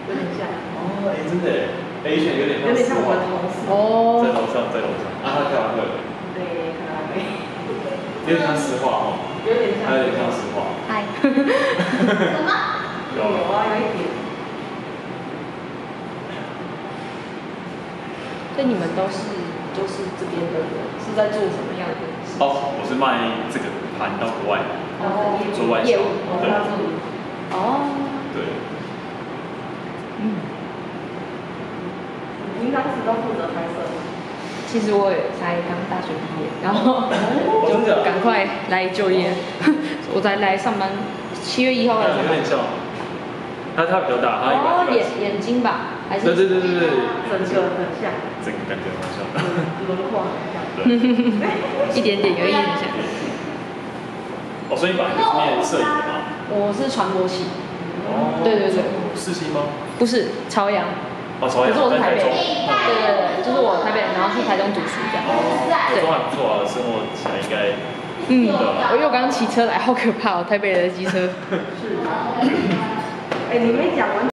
有点像。 哦，哎，真的哎，以前有点像我的同事。 哦。在楼上，在楼上。啊，他开完会了。 对，开完会。 有点像实话哦。有点像。有点像实话。 嗨。 什么？有啊，有一点。 所以你们都是这边的人，是在做什么样的事？ 哦，我是卖这个盘到国外，做外销。业务。对。 哦。 对。 你平常时都负责拍摄吗？ 其实我也才刚大学毕业，然后就赶快来就业。我才来上班，7月1号来上班。 有点像。他比较大，他眼睛吧，还是？ 对。 整个很像。 整个感觉很像。 轮廓很像。 对。一点点有一点像。 哦，所以你本来就是念摄影的吗？ 我是传播系。 哦。 对。 世新吗？ 不是，朝阳。 哦，朝阳。 可是我是台北。对，就是我台北人，然后去台中读书这样。 哦。对。还不错啊，生活起来应该。 因为我刚刚骑车来，好可怕哦，台北人的机车。 是。哎，你没讲完。